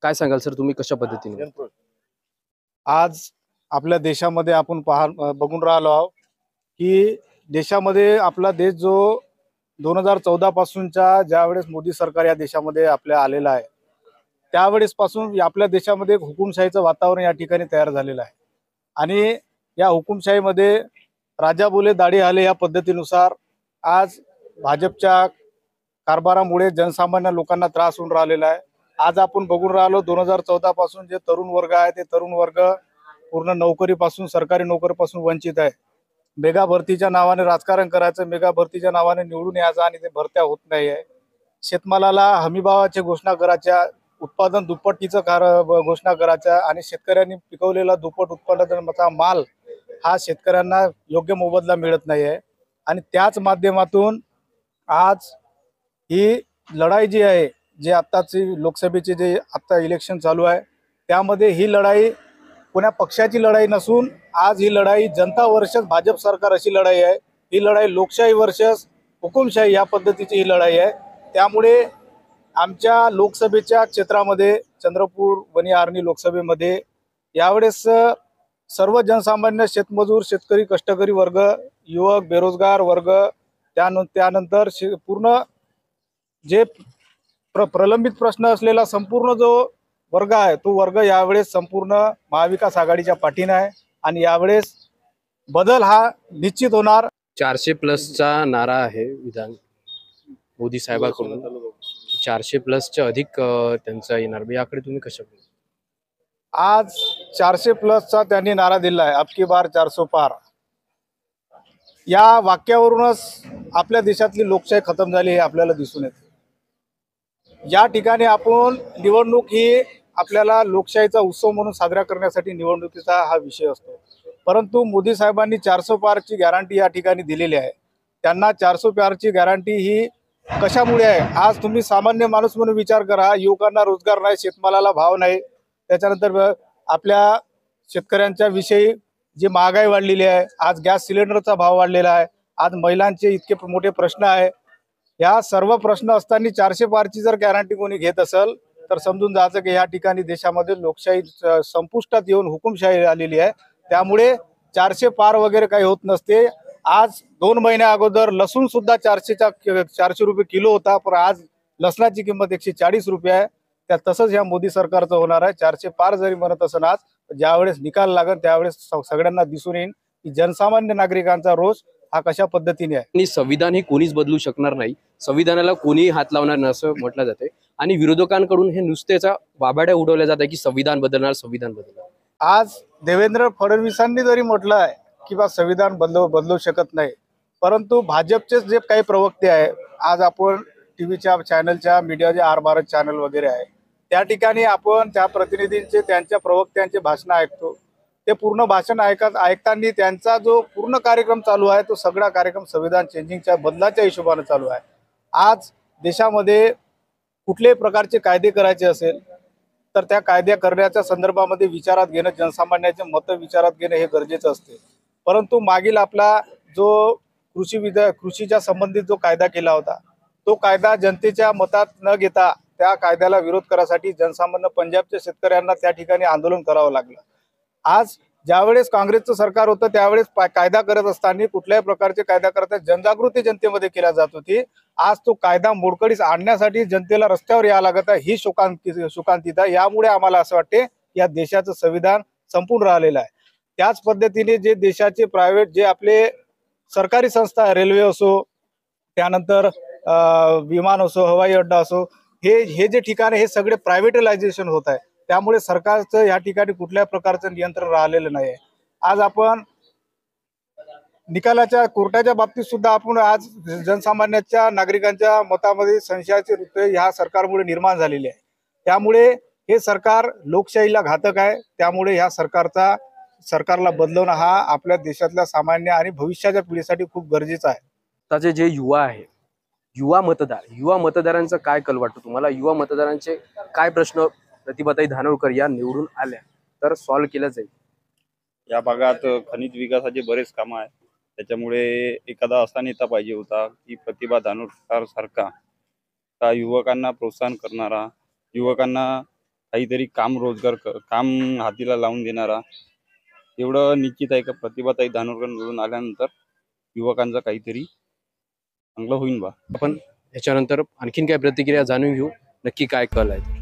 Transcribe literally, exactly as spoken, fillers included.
काय सांगाल सर, तुम्ही कशा पद्धतीने? आज आपल्या देशामध्ये आपण पाह बघून राहिलो आहोत की देशामध्ये आपला देश जो दोन हजार चौदा पासूनच्या ज्यावेळेस मोदी सरकार या देशामध्ये आपल्या आलेलं आहे त्यावेळेस पासून आपल्या देशामध्ये एक हुकुमशाहीचं वातावरण या ठिकाणी तयार झालेलं आहे। आणि या हुकुमशाहीमध्ये राजा बोले दाढी हाले या पद्धतीनुसार आज भाजपच्या कारभारामुळे जनसामान्य लोकांना त्रास होऊन राहिलेला आहे। आज आपण बघून राहिलो दोन हजार चौदा पासून जे तरुण वर्ग आहे ते तरुण वर्ग पूर्ण नोकरीपासून सरकारी नोकरीपासून वंचित आहे। मेगा भरतीच्या नावाने राजकारण करायचं, मेगा भरतीच्या नावाने निवडून यायचं आणि ते भरत्या होत नाही आहे। शेतमालाला हमीभावाची घोषणा करायच्या, उत्पादन दुप्पटीचं कार घोषणा करायच्या आणि शेतकऱ्यांनी पिकवलेला दुप्पट उत्पादनाचा माल हा शेतकऱ्यांना योग्य मोबदला मिळत नाही आहे। आणि त्याच माध्यमातून आज ही लढाई जी आहे, जे आत्ताची लोकसभेचे जे आत्ता इलेक्शन चालू आहे त्यामध्ये ही लढाई कोण्या पक्षाची लढाई नसून आज ही लढाई जनता वर्सेस भाजप सरकार अशी लढाई आहे। ही लढाई लोकशाही वर्सेस हुकुमशाही या पद्धतीची ही लढाई आहे। त्यामुळे आमच्या लोकसभेच्या क्षेत्रामध्ये चंद्रपूर वनी आर्णी लोकसभेमध्ये यावेळेस सर्व जनसामान्य शेतमजूर, शेतकरी, कष्टकरी वर्ग, युवक, बेरोजगार वर्ग, त्यानंतर पूर्ण जे प्र प्रलंबित प्रश्न असलेला संपूर्ण जो वर्ग आहे तो वर्ग यावेळेस संपूर्ण महाविकास आघाडीच्या पाठीने आहे। आणि यावेळेस बदल हा निश्चित होणार। चारशे प्लसचा नारा आहे विधान मोदी साहेबांकडून, चारशे प्लसच्या अधिक त्यांचा येणार, याकडे तुम्ही कशा? आज चारशे प्लसचा त्यांनी नारा दिला आहे, अब की बार चारसो पार। या वाक्यावरूनच आपल्या देशातली लोकशाही खतम झाली हे आपल्याला दिसून येते। या ठिकाणी आपण निवडणूक ही आपल्याला लोकशाहीचा उत्सव म्हणून साजरा करण्यासाठी निवडणुकीचा हा विषय असतो, परंतु मोदी साहेबांनी चारसो पारची गॅरंटी या ठिकाणी दिलेली आहे। त्यांना चारसो पारची गॅरंटी ही कशामुळे आहे? आज तुम्ही सामान्य माणूस म्हणून विचार करा, युवकांना रोजगार नाही, शेतमालाला भाव नाही, त्याच्यानंतर आपल्या शेतकऱ्यांच्या विषयी जी महागाई वाढलेली आहे, आज गॅस सिलेंडरचा भाव वाढलेला आहे, आज महिलांचे इतके मोठे प्रश्न आहे। या सर्व प्रश्न असताना चारशे पारची जर गॅरंटी कोणी घेत असेल तर समजून जायचं की या ठिकाणी देशामध्ये लोकशाही संपुष्टात येऊन हुकुमशाही आलेली आहे। त्यामुळे चारशे पार वगैरे काही होत नसते। आज दोन महिन्या अगोदर लसूण सुद्धा चारशेच्या चारशे रुपये किलो होता, पण आज लसणाची किंमत एकशे चाळीस रुपये आहे। त्या तसंच या मोदी सरकारचं होणार आहे। चारशे पार जरी म्हणत असेल आज, ज्यावेळेस निकाल लागेल त्यावेळेस सगळ्यांना दिसून येईल की जनसामान्य नागरिकांचा रोष हा कशा पद्धतीने आहे। आणि संविधान हे कोणीच बदलू शकणार नाही, संविधानाला कोणी हात लावणार नाही असं म्हटलं जाते। आणि विरोधकांकडून हे नुसतेचा वाभाड्या उडवल्या जात आहे की संविधान बदलणार, संविधान बदलणार। आज देवेंद्र फडणवीसांनी जरी म्हटलं आहे की बा संविधान बदलू बदलू शकत नाही, परंतु भाजपचे जे काही प्रवक्ते आहे, आज आपण टीव्हीच्या चॅनलच्या मीडियाच्या आर भारत चॅनल वगैरे आहे त्या ठिकाणी आपण त्या प्रतिनिधींचे, त्यांच्या प्रवक्त्यांचे भाषण ऐकतो। ते पूर्ण भाषण ऐकत ऐकताना त्यांचा जो पूर्ण कार्यक्रम चालू आहे तो सगळा कार्यक्रम संविधान चेंजिंगच्या बदलाच्या हिशोबाने चालू आहे। आज देशामध्ये कुठल्याही प्रकारचे कायदे करायचे असेल तर त्या कायद्या करण्याच्या संदर्भामध्ये विचारात घेणं, जनसामान्याचे मत विचारात घेणं हे गरजेचं असते। परंतु मागील आपला जो कृषी विधा कृषीच्या संबंधित जो कायदा केला होता तो कायदा जनतेच्या मतात न घेता त्या कायद्याला विरोध करायसाठी जनसामान्य पंजाबच्या शेतकऱ्यांना त्या ठिकाणी आंदोलन करावं लागलं। आज ज्यावेळेस काँग्रेसचं सरकार होतं त्यावेळेस कायदा करत असताना कुठल्याही प्रकारचे कायदा करता जनजागृती जनतेमध्ये केल्या जात होती। आज तो कायदा मोडकळीस आणण्यासाठी जनतेला रस्त्यावर यावं लागत आहे, ही शोकांती शोकांतिता। यामुळे आम्हाला असं वाटते या देशाचं संविधान संपून राहिलेलं आहे। त्याच पद्धतीने जे देशाचे प्रायव्हेट जे आपले सरकारी संस्था, रेल्वे असो, त्यानंतर विमान असो, हवाई अड्डा असो, हे हे जे ठिकाण हे सगळे प्रायव्हेटलायझेशन होत आहे। त्यामुळे सरकारचं या ठिकाणी कुठल्याही प्रकारचं नियंत्रण राहिलेलं नाही आहे। आज आपण निकालाच्या कोर्टाच्या बाबतीत सुद्धा आपण आज जनसामान्यांच्या नागरिकांच्या मतामध्ये संशयाचे वृत्त ह्या सरकारमुळे निर्माण झालेले आहे। त्यामुळे हे सरकार लोकशाहीला घातक आहे। त्यामुळे ह्या सरकारचा सरकारला बदलवणं हा आपल्या देशातल्या सामान्य आणि भविष्याच्या पिढीसाठी खूप गरजेचं आहे। आताचे जे युवा आहे, युवा मतदार, युवा मतदारांचा काय कल वाटतो तुम्हाला? युवा मतदारांचे काय प्रश्न प्रतिभाताई धानोरकर या निवडून आल्या तर सॉल्व्ह केलं जाईल? या भागात खनिज विकासाचे बरेच कामं आहेत, त्याच्यामुळे एखादा असा नेता पाहिजे होता की प्रतिभा धानोरकर सारखा का युवकांना प्रोत्साहन करणारा, युवकांना काहीतरी काम रोजगार क- काम हातीला लावून देणारा, एवढं निश्चित आहे का प्रतिभाताई धानोरकर निवडून आल्यानंतर युवकांचा काहीतरी चांगलं होईल बा. आपण याच्यानंतर आणखीन काय प्रतिक्रिया जाणून घेऊ, नक्की काय कल आहे.